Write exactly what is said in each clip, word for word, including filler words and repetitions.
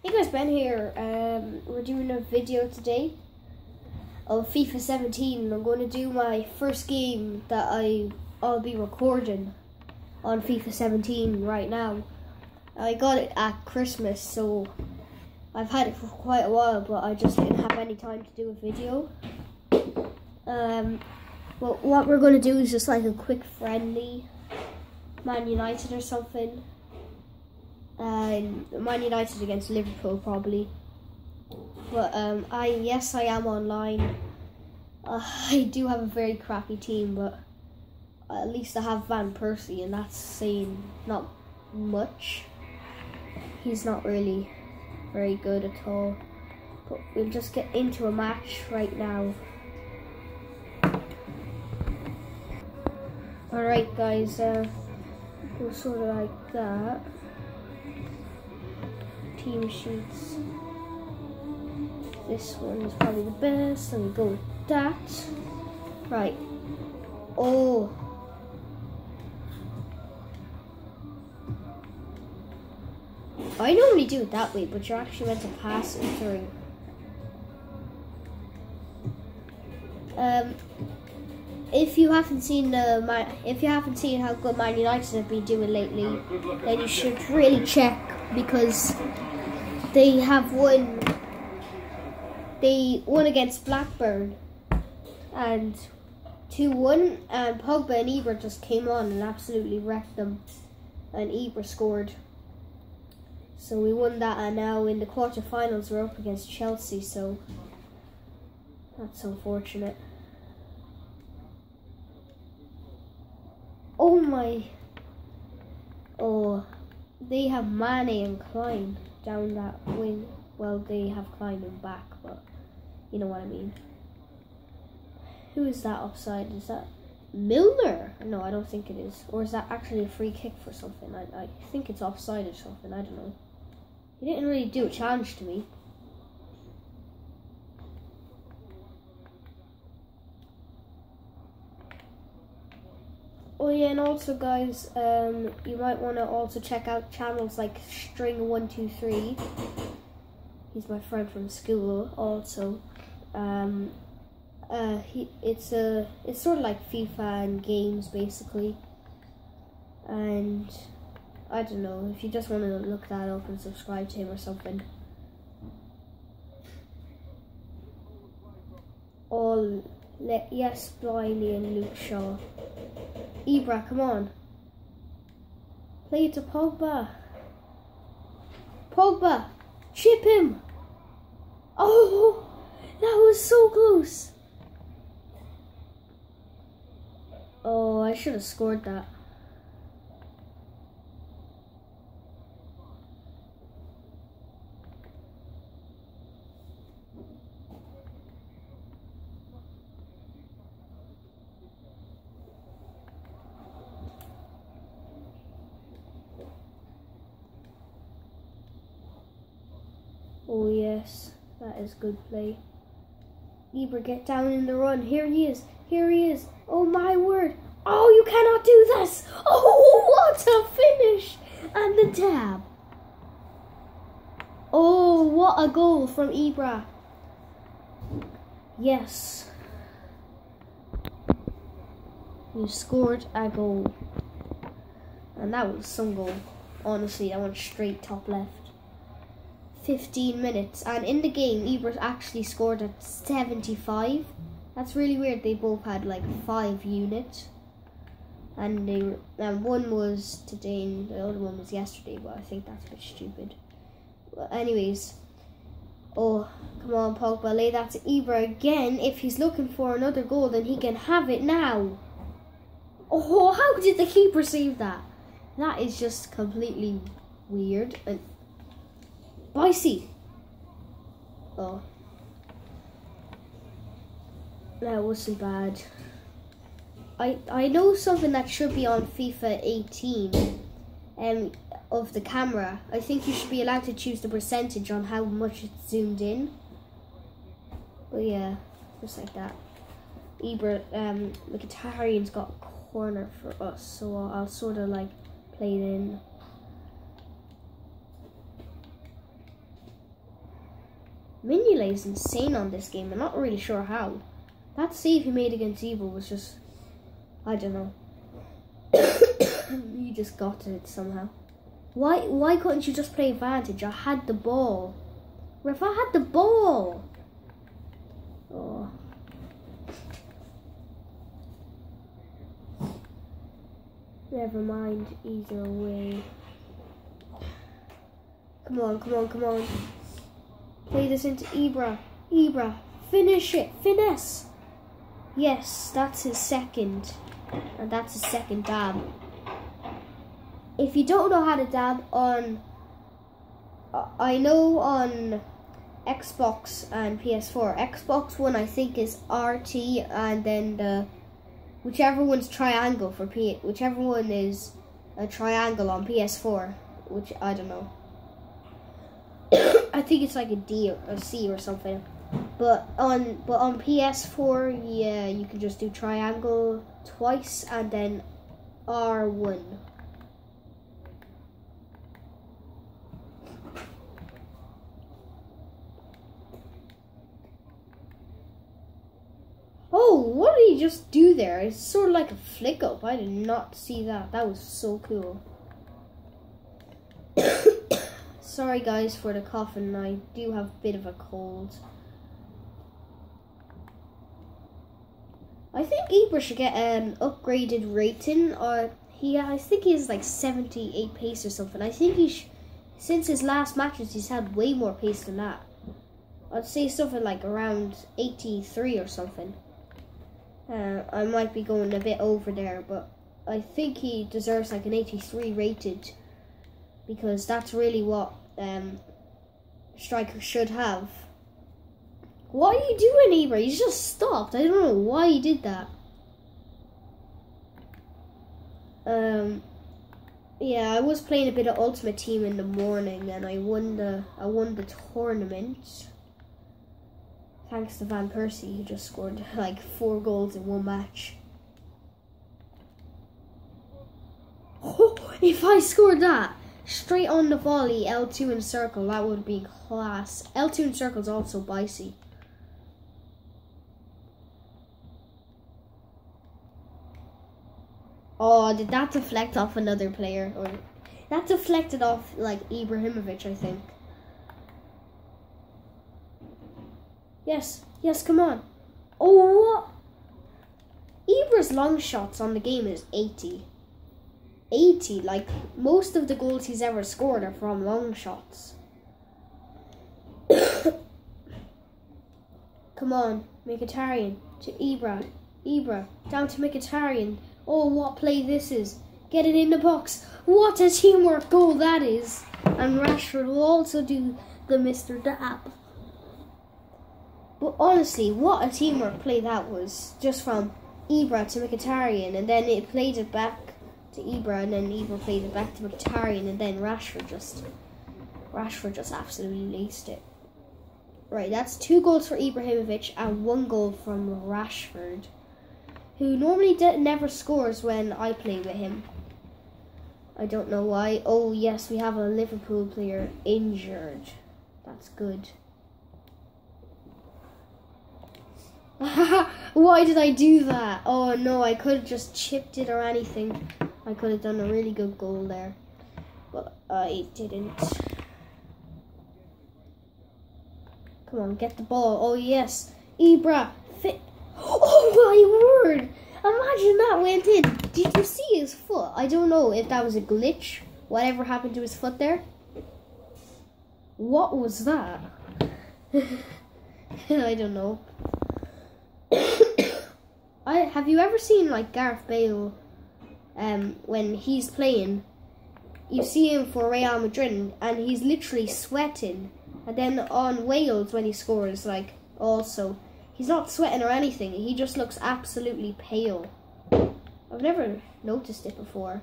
Hey guys, Ben here. Um, we're doing a video today of FIFA seventeen. I'm going to do my first game that I, I'll be recording on FIFA seventeen right now. I got it at Christmas, so I've had it for quite a while, but I just didn't have any time to do a video. Um, but what we're going to do is just like a quick friendly Man United or something. Um, Man United against Liverpool probably, but um, I yes I am online. Uh, I do have a very crappy team, but at least I have Van Persie, and that's saying not much. He's not really very good at all. But we'll just get into a match right now. Alright guys, uh, go sort of like that. Team sheets. This one is probably the best, so we go with that. Right. Oh. I normally do it that way, but you're actually meant to pass it through. Um, if you haven't seen the Man, if you haven't seen how good Man United have been doing lately, then you should really check, because they have won. They won against Blackburn and two one, and Pogba and Ibra just came on and absolutely wrecked them, and Ibra scored. So we won that, and now in the quarterfinals we're up against Chelsea, so that's unfortunate. Oh my. Oh, they have Mane and Klein down that wing. Well, they have Klein and back, but you know what I mean. Who is that offside? Is that Milner? No, I don't think it is. Or is that actually a free kick for something? I, I think it's offside or something. I don't know. He didn't really do a challenge to me. Oh yeah, and also guys, um, you might want to also check out channels like String one two three. He's my friend from school also. Um, uh, he it's a it's sort of like FIFA and games basically. And I don't know, if you just want to look that up and subscribe to him or something. All let yes, Blimey and Luke Shaw. Ibra, come on. Play it to Pogba. Pogba, chip him. Oh, that was so close. Oh, I should have scored that. Oh yes, that is good play. Ibra, get down in the run. Here he is. Here he is. Oh my word. Oh, you cannot do this. Oh, what a finish. And the tab. Oh, what a goal from Ibra. Yes. You scored a goal. And that was some goal. Honestly, that went straight top left. fifteen minutes, and in the game Ibra actually scored at seventy-five. That's really weird. They both had like five units, and they and one was today and the other one was yesterday, but I think that's a bit stupid. But anyways, oh come on Pogba, lay that to Ibra again. If he's looking for another goal, then he can have it now. Oh, how did the keeper save that? That is just completely weird. And Bicey. Oh. That wasn't bad. I I know something that should be on FIFA eighteen um, of the camera. I think you should be allowed to choose the percentage on how much it's zoomed in. But yeah, just like that. Ibra, um, Mkhitaryan's got a corner for us, so I'll, I'll sort of like play it in. Mignolet is insane on this game. I'm not really sure how. That save he made against Evil was just, I don't know. You just got it somehow. Why why couldn't you just play advantage? I had the ball. If I had the ball. Oh. Never mind, either way. Come on, come on, come on. Play this into Ibra. Ibra, finish it, finesse. Yes, that's his second. And that's his second dab. If you don't know how to dab on, uh, I know on Xbox and P S four. Xbox One I think is R T, and then the whichever one's triangle for P, whichever one is a triangle on P S four, which I don't know. I think it's like a D or a C or something. But on but on P S four, yeah, you can just do triangle twice and then R one. Oh, what did he just do there? It's sort of like a flick up. I did not see that. That was so cool. Sorry guys for the coughing. I do have a bit of a cold. I think Ibra should get an upgraded rating. Or he, I think he has like seventy-eight pace or something. I think he, sh since his last matches, he's had way more pace than that. I'd say something like around eighty-three or something. Uh, I might be going a bit over there, but I think he deserves like an eighty-three rated, because that's really what um, strikers should have. What are you doing, Ibra? He's just stopped. I don't know why he did that. Um, yeah, I was playing a bit of Ultimate Team in the morning, and I won the I won the tournament. Thanks to Van Persie, who just scored like four goals in one match. Oh, if I scored that straight on the volley, L two in circle, that would be class. L two in circle is also Bicey. Oh, did that deflect off another player? Or that deflected off like Ibrahimovic, I think. Yes, yes, come on. Oh, what? Ibra's long shots on the game is eighty. eighty, like most of the goals he's ever scored are from long shots. Come on, Mkhitaryan to Ibra. Ibra, down to Mkhitaryan. Oh, what play this is. Get it in the box. What a teamwork goal that is. And Rashford will also do the Mister Dab. But honestly, what a teamwork play that was. Just from Ibra to Mkhitaryan, and then it played it back to Ibra, and then Ibra played it back to Mkhitaryan, and then Rashford just Rashford just absolutely laced it. Right, that's two goals for Ibrahimovic and one goal from Rashford, who normally never scores when I play with him. I don't know why. Oh yes, we have a Liverpool player injured. That's good. Why did I do that? Oh no, I could have just chipped it or anything. I could have done a really good goal there, but I didn't. Come on, get the ball. Oh yes, Ibra, fit. Oh my word! Imagine that went in. Did you see his foot? I don't know if that was a glitch. Whatever happened to his foot there? What was that? I don't know. I have you ever seen like Gareth Bale um when he's playing, you see him for Real Madrid and he's literally sweating, and then on Wales when he scores, like also he's not sweating or anything, he just looks absolutely pale. I've never noticed it before.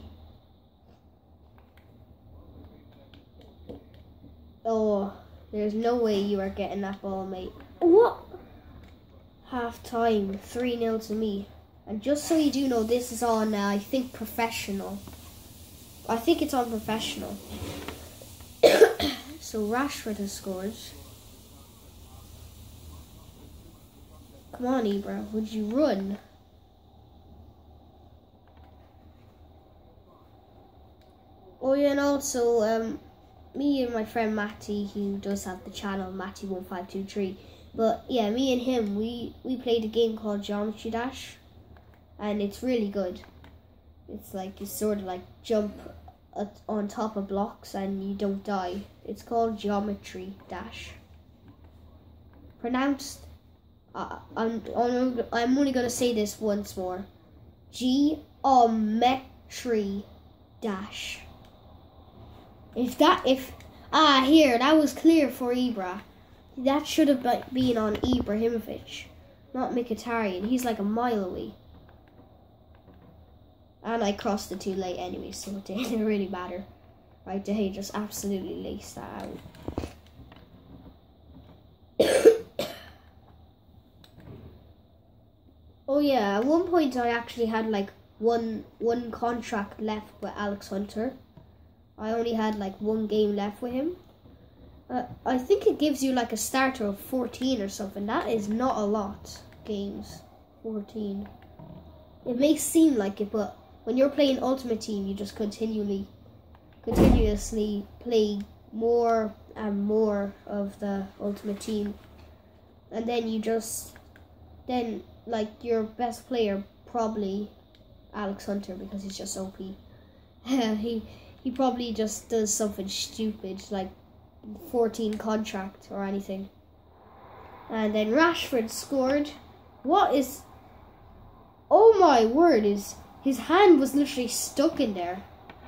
Oh, there's no way you are getting that ball, mate. What? Half time, three nil to me. And just so you do know, this is on, uh, I think, professional. I think it's on professional. So Rashford has scored. Come on, Ibra. Would you run? Oh yeah, and also, um, me and my friend Matty, who does have the channel Matty one five two three, but yeah, me and him, we we played a game called Geometry Dash, and it's really good. It's like you sort of like jump at, on top of blocks and you don't die. It's called Geometry Dash. Pronounced. Uh, I'm I'm only gonna say this once more. Geometry Dash. If that if ah here that was clear for Ibra. That should have been on Ibrahimovic, not Mkhitaryan. He's like a mile away. And I crossed it too late anyway, so it didn't really matter. Right, De Gea just absolutely laced that out. Oh yeah, at one point I actually had like one one contract left with Alex Hunter. I only had like one game left with him. Uh, I think it gives you like a starter of fourteen or something. That is not a lot, games. fourteen. It may seem like it, but when you're playing Ultimate Team, you just continually, continuously play more and more of the Ultimate Team. And then you just, then like your best player, probably Alex Hunter, because he's just O P. he, he probably just does something stupid, like fourteen contract or anything. And then Rashford scored. What is... Oh my word, is his hand was literally stuck in there.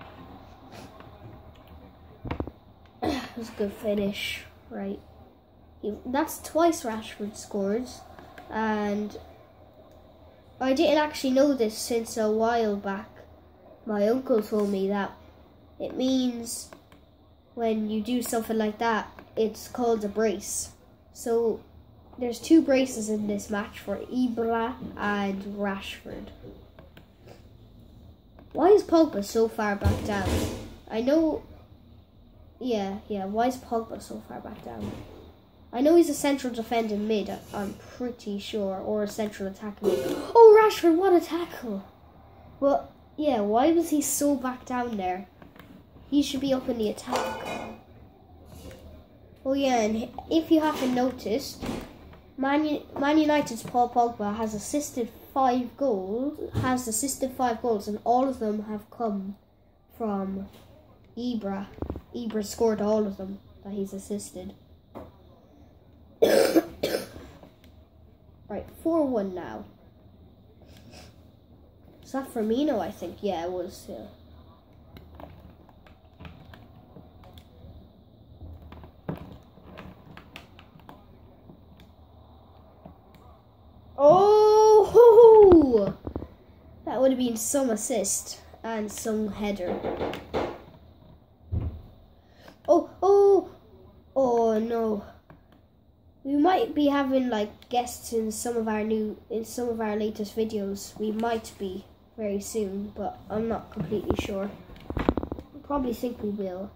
It was a good finish, right? He, that's twice Rashford scores, and I didn't actually know this since a while back. My uncle told me that it means when you do something like that, it's called a brace. So there's two braces in this match for Ibra and Rashford. Why is Pogba so far back down? I know, yeah, yeah, why is Pogba so far back down? I know he's a central defending mid, I'm pretty sure, or a central attacking mid. Oh, Rashford, what a tackle! Well, yeah, why was he so back down there? He should be up in the attack. Oh yeah, and if you haven't noticed, Man, Man United's Paul Pogba has assisted five goals, has assisted five goals, and all of them have come from Ibra. Ibra scored all of them that he's assisted. Right, four one now. Is that Firmino, I think? Yeah, it was, yeah. Oh! That would have been some assist and some header. Oh, oh! Oh, no. We might be having like guests in some of our new, in some of our latest videos. We might be very soon, but I'm not completely sure. I probably think we will.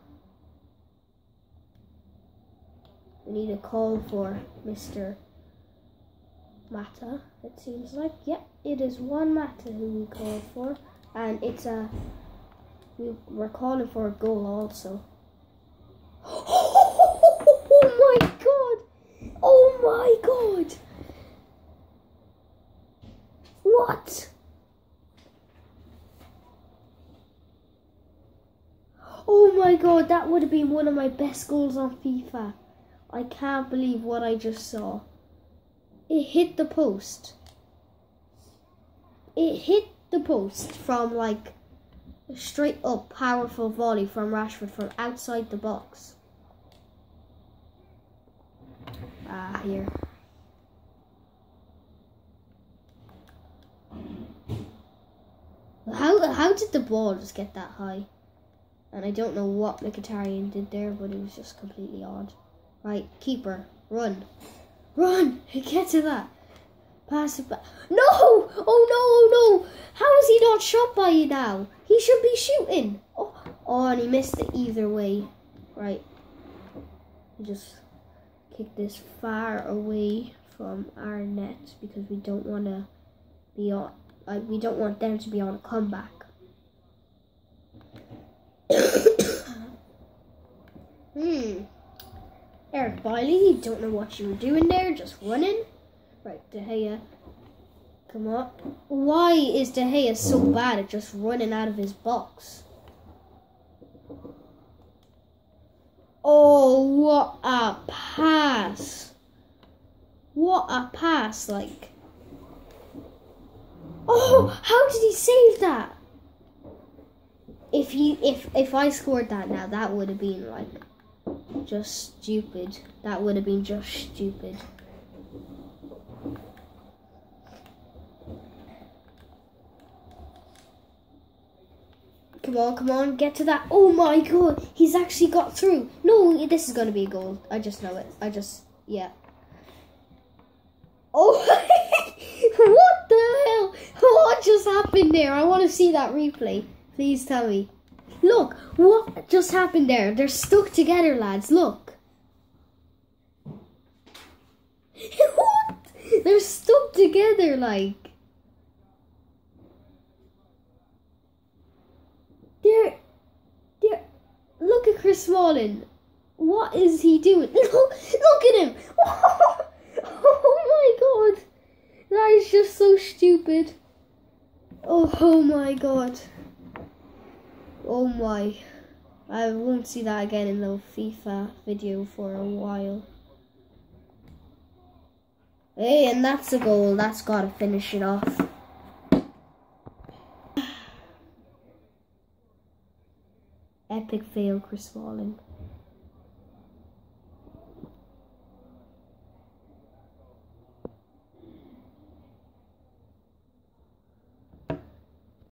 We need a call for Mister Mata, it seems like. Yep, it is one Mata who we call for, and it's a, we, we're calling for a goal also. Oh my god! Oh my god! What? Oh my god, that would have been one of my best goals on FIFA. I can't believe what I just saw. It hit the post. It hit the post from like a straight up powerful volley from Rashford from outside the box. Ah, here. How how did the ball just get that high? And I don't know what Mkhitaryan did there, but it was just completely odd. Right, keeper, run. Run! Get to that. Pass it back. No! Oh no, oh no! How is he not shot by you now? He should be shooting. Oh, oh, and he missed it either way. Right. He just kicked this far away from our net because we don't want to be on. Uh, we don't want them to be on a comeback. hmm. Eric Bailey, you don't know what you were doing there, just running. Right, De Gea. Come on. Why is De Gea so bad at just running out of his box? Oh, what a pass. What a pass, like. Oh, how did he save that? If he if if I scored that now, that would have been like just stupid. That would have been just stupid. Come on, come on, get to that. Oh my god, he's actually got through. No, this is going to be a goal. I just know it. I just, yeah. Oh, what the hell? What just happened there? I want to see that replay. Please tell me. Look, what just happened there? They're stuck together, lads. Look. What? They're stuck together, like. They're, they're, look at Chris Smalling. What is he doing? Look, look at him. Oh my god. That is just so stupid. Oh, oh my god. Oh my. I won't see that again in the FIFA video for a while. Hey, and that's a goal. That's got to finish it off. Epic fail, Chris Smalling.